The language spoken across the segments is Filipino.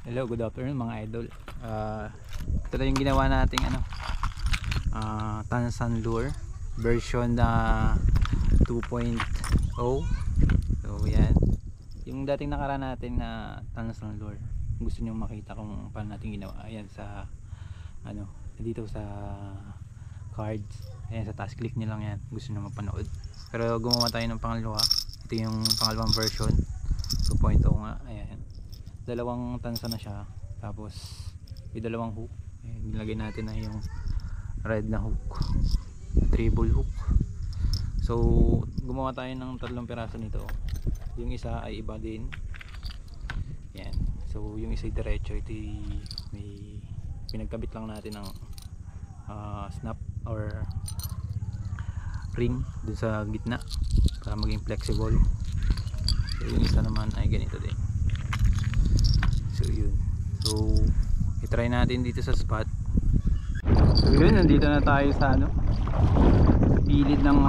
Hello, good afternoon mga idol. Ito na yung ginawa nating Tansan lure version na 2.0. So yan, yung dating nakaraan natin na Tansan lure, gusto niyo makita kung paano natin ginawa, ayan sa dito sa cards, ayan sa task, click niyo lang yan, gusto niyo mapanood. Pero gumawa tayo ng pangalawa. Ito yung pangalawang version 2.0 nga. Ayan, dalawang tansa na siya, tapos may dalawang hook. Ayan, nilagay natin na yung red na hook, treble hook. So gumawa tayo ng tatlong piraso nito. Yung isa ay iba din. Ayan, so yung isa ay diretso. Ito may pinagkabit lang natin ng snap or ring dun sa gitna para maging flexible. So yung isa naman ay ganito din. So yun, so i-try natin dito sa spot. So yun, nandito na tayo sa sa gilid ng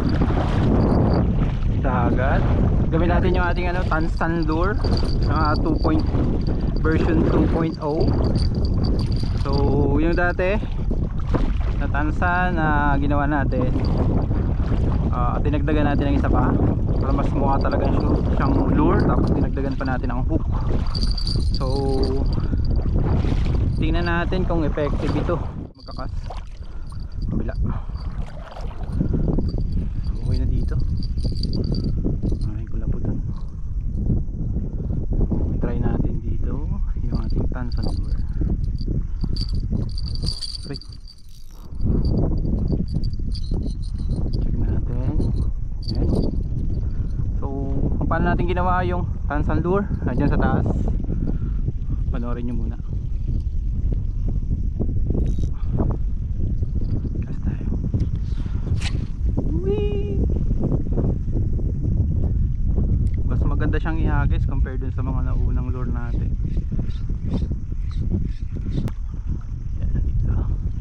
dagat. Gawin natin yung ating Tansan lure na version 2.0. So yung dati na Tansan na ginawa natin, dinagdagan natin ng isa pa para mas mukha talaga siyang lure, tapos dinagdagan pa natin ang hook. So tingnan natin kung effective ito. Magkakas kabila, okay na dito. Ay ko po dun. Try natin dito yung ating Tansan lure. Check natin. Ayan. So kung paano natin ginawa yung Tansan lure, andyan sa taas, panoorin nyo muna. Gas tayo. Whee! Mas maganda siyang ihagis compared dun sa mga naunang lure natin. Yan, dito.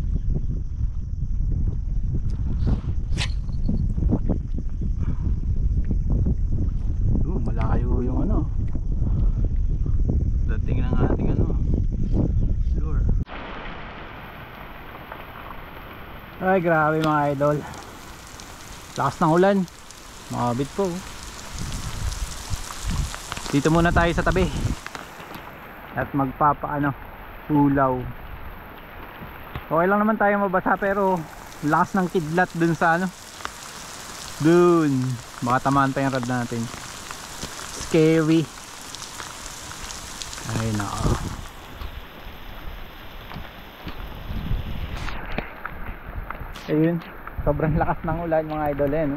Malayo yung dating ng ating lure. Ay grabe mga idol, lakas ng ulan, makabit po. Dito muna tayo sa tabi at hulaw. Okay lang naman tayo mabasa, pero lakas ng kidlat dun sa dun, baka tamaan pa yung rod natin. Scary. Ay nako. Ayun, sobrang lakas ng ulan mga idol no?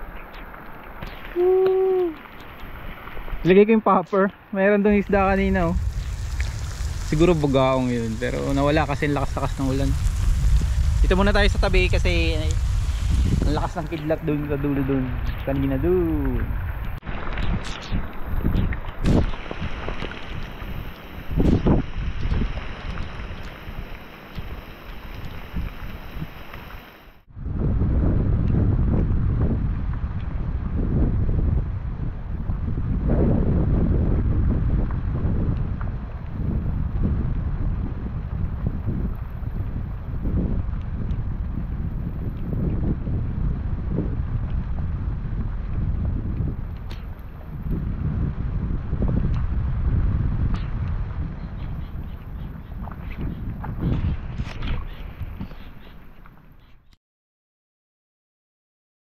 Ilagay ko yung popper. Mayroon doon isda kanina siguro bugaong yun, pero nawala kasi lakas-lakas ng ulan. Dito muna tayo sa tabi kasi ang lakas ng kidlat doon sa dulo doon kanina doon.